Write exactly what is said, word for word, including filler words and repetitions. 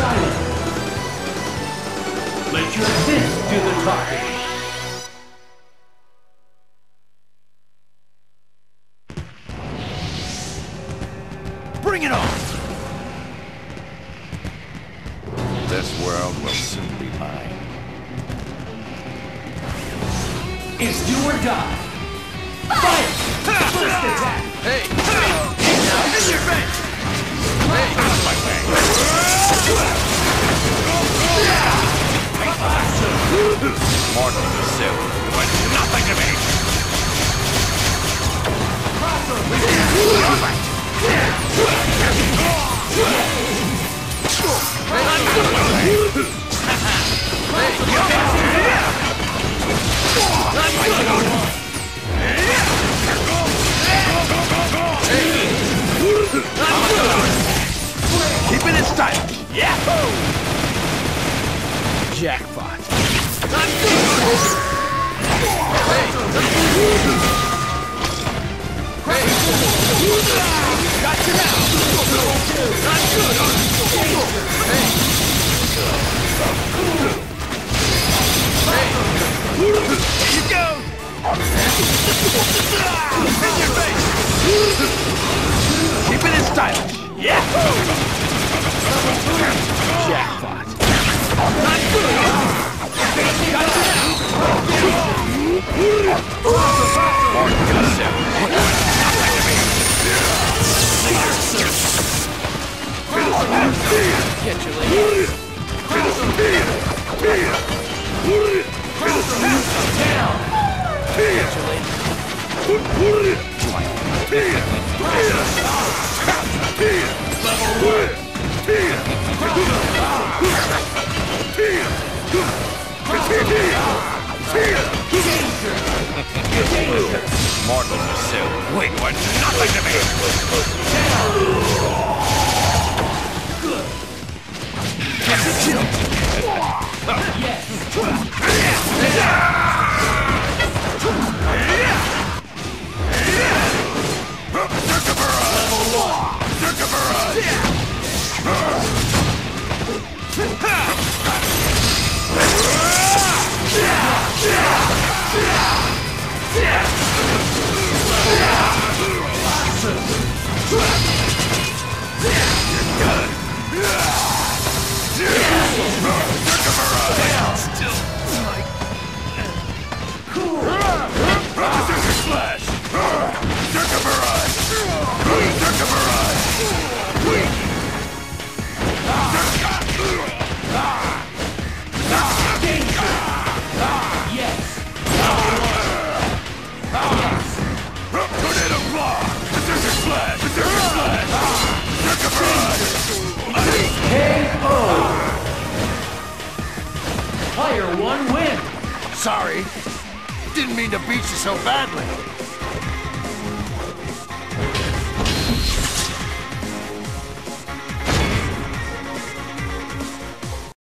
silence. Let your fist do the talking. Bring it on! This world will soon be mine. It's do or die. Fight! First attack! Hey! Hey! Now in your face! Hey! Out of my way! Mortal pursuit was nothing to me! Perfect! Keeping it style. Yahoo! Jackpot. Hey! Gotcha now! Not good! Hey! Hey! Here you go! In your face! Keeping it stylish! Yahoo! Jackpot! Not good! Gotcha now! More concept! Catch you later. Catch you later. Mortal pursuit. Wait, what? Nothing to me. Good. Chill. Yes. Player one win. Sorry. Didn't mean to beat you so badly.